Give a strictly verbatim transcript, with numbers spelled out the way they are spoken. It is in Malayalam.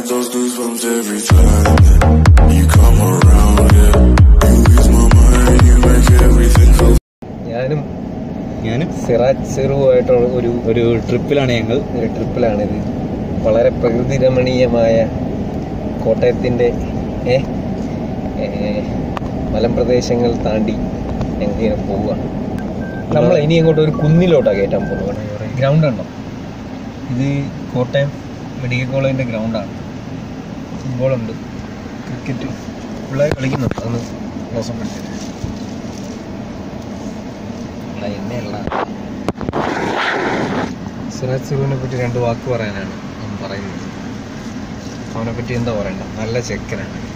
those goosebumps every time you come around, yeah. You ease my mind, you make everything feel. ഞാനും ഞാനും സിറാജ് സിറുവായിട്ടുള്ള ഒരു ഒരു ട്രിപ്പിലാണ് ഞങ്ങൾ ഒരു ട്രിപ്പിലാണിത്. വളരെ പ്രകൃതി രമണീയമായ കോട്ടയത്തിൻ്റെ മലമ്പ്രദേശങ്ങൾ താണ്ടി ഞങ്ങളിങ്ങനെ പോവുക. നമ്മൾ ഇനി അങ്ങോട്ട് ഒരു കുന്നിലോട്ടാണ് കയറ്റാൻ പോകുന്നത്. ഗ്രൗണ്ട് ഉണ്ടോ? ഇത് കോട്ടയം മെഡിക്കൽ കോളേജിൻ്റെ ഗ്രൗണ്ടാണ്. ഫുട്ബോളുണ്ട്, ക്രിക്കറ്റ് പിള്ളേർ കളിക്കുന്നുണ്ട്. അതൊന്ന് മോശപ്പെടുത്തിട്ട് എന്നെയല്ല. സിറാജ് സിറുവിനെ പറ്റി രണ്ട് വാക്ക് പറയാനാണ് അവൻ പറയുന്നത്. അവനെ പറ്റി എന്താ പറയണ്ട, നല്ല ചെക്കനാണ്.